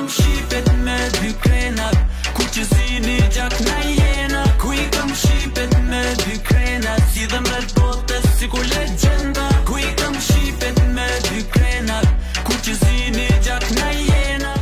shqipet me dy krenat, ku që zini gjak na jena. Ku I kam shqipet me dy krenat, si dhe mret botës si kur legjenda. Ku I kam shqipet me dy krenat, ku që zini gjak na jena.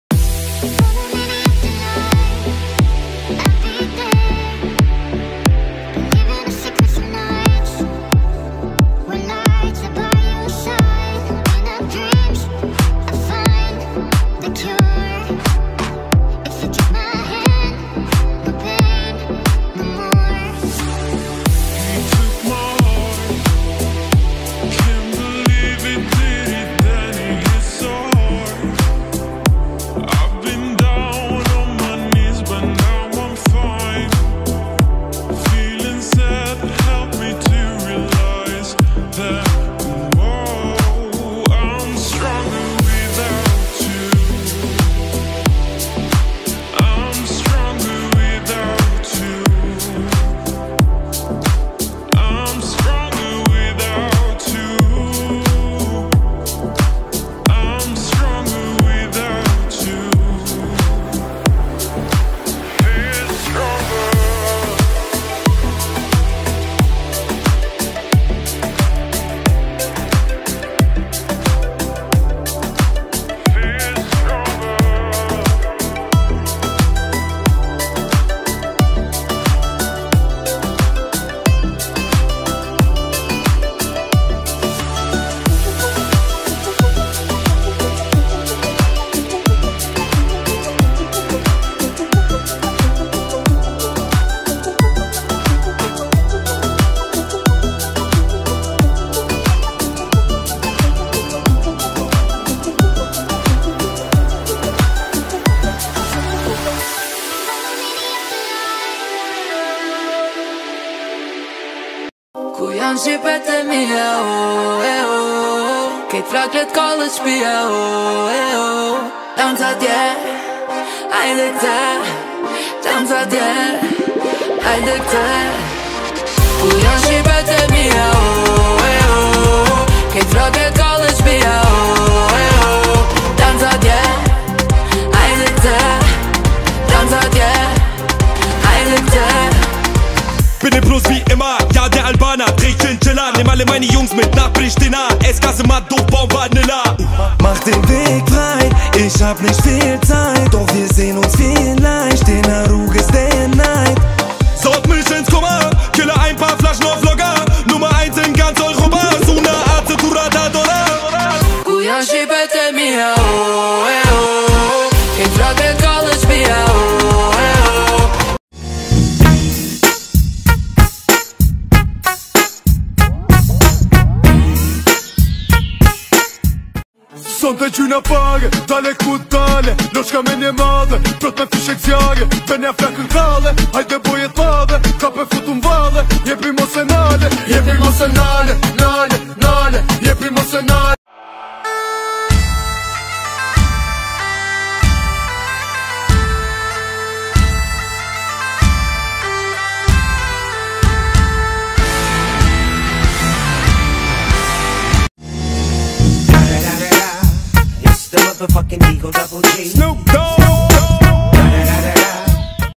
Ku janë shqipet e mija, kejt fraklet kallët shpija, danca tje, ajde këte, danca tje, ajde këte. Ku janë shqipet e mija, kejt fraklet kallët shpija, danca tje, ajde këte, danca tje, ajde këte. Bin im Plus wie immer, ja der Albaner, trägt Chinchilla, nehm alle meine Jungs mit nach Pristina, Esskasemat, Doofbaum, Vanilla. Mach den Weg frei, ich hab nicht viel Zeit, doch wir sehen uns vielleicht in der Ruhe Day Night. Saut mich ins Koma, kille ein paar Flaschen auf Locker, Nummer 1 in ganz Europa, Suna Arze Turata Dora. Ku janë shqipet e mija, kejt fraklet kallët shpija, Son të gjyna pare, dale ku dale, loqka me një madhe, prot me fishek zjarje, venja flakën kale, hajde bojet madhe, ka pe futu m'vadhe, jepi mos e nale, jepi mos e nale, nale, nale, jepi mos e nale. Motherfucking Eagle Double G. Snoop